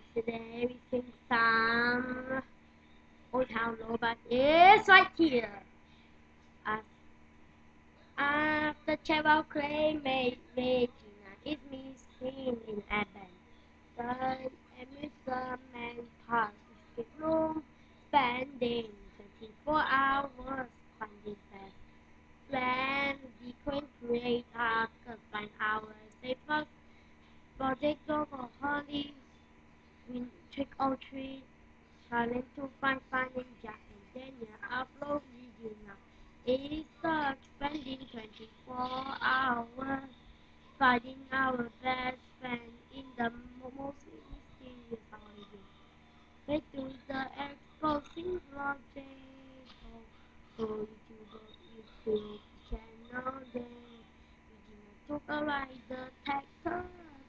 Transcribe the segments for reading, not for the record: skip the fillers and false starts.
Today we sing some Old Town Road, but it's right here. As after travel clay made Regina is me seen in Aben. Then amusement park escape room spending 24 hours finding best. Plan the queen create find hours safer project over Holly win trick or treat. Challenge to find finding Jack and Daniel upload video now. It's spending 24 hours finding our best friend in the most mysterious holiday. They do the exposing project for YouTube channel there. We didn't talk about the tactile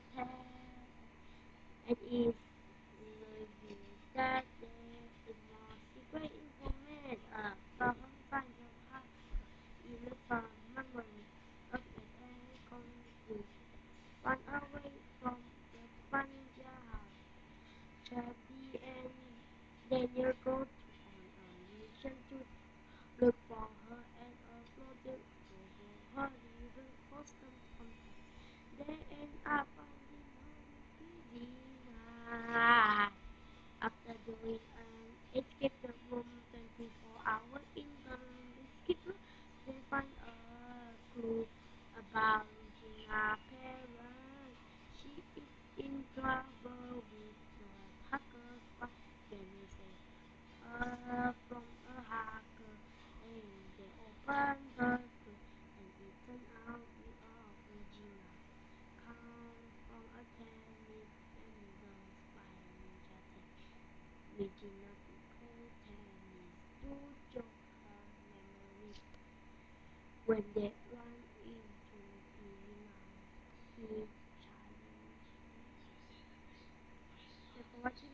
and it's revealed that there is more secret information about find your heart in the farm memory of the conclusion. Run away from the funny job. Chubby and Daniel go on a mission to look for her and a project over her river for some contact. They end up finding her busy night. After doing an escape the room 24 hours in the escape room, they find a clue about Regina's parents. She is in trouble with the hackers, but Jenny saves her from a hacker. And they open the door, and it turns out we are Regina. Come from a tennis and the spy ninja tech. Regina to play tennis to jog her memory. When they run into Irina, he challenges. Thanks for watching.